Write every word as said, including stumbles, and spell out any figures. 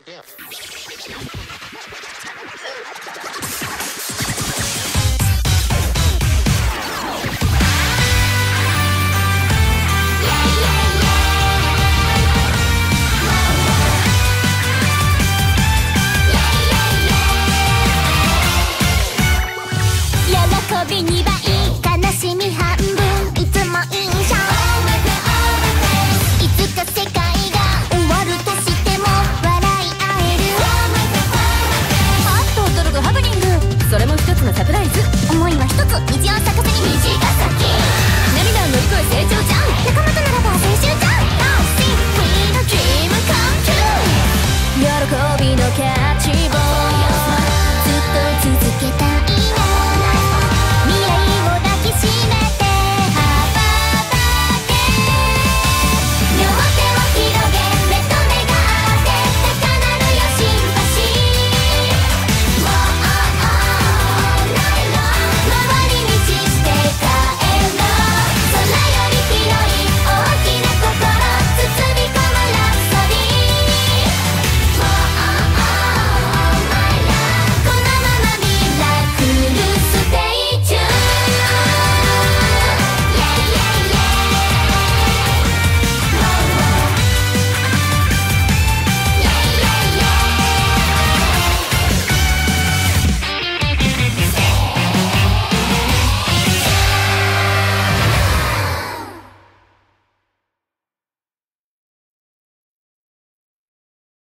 喜びに倍悲しみ半分いつも印象いつか世界が終わるとしても笑い合えるあっと驚くハプニングそれも一つのサプライズ思いは一つ道を咲かせ